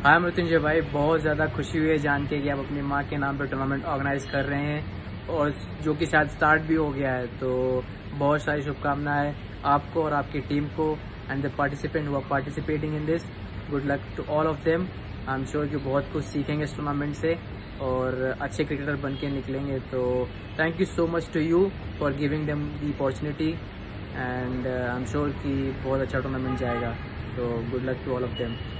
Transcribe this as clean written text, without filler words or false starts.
हाँ मृत्युंजय भाई, बहुत ज़्यादा खुशी हुई है जान के कि आप अपनी माँ के नाम पर टूर्नामेंट ऑर्गेनाइज कर रहे हैं और जो कि शायद स्टार्ट भी हो गया है। तो बहुत सारी शुभकामनाएं आपको और आपकी टीम को and the participant who are participating in this. Good luck to all of them. I am sure कि बहुत कुछ सीखेंगे इस टूर्नामेंट से और अच्छे क्रिकेटर बन के निकलेंगे। तो thank you so much to you for giving them the opportunity and I am sure कि बहुत अच्छा टूर्नामेंट जाएगा। तो good luck to all of them.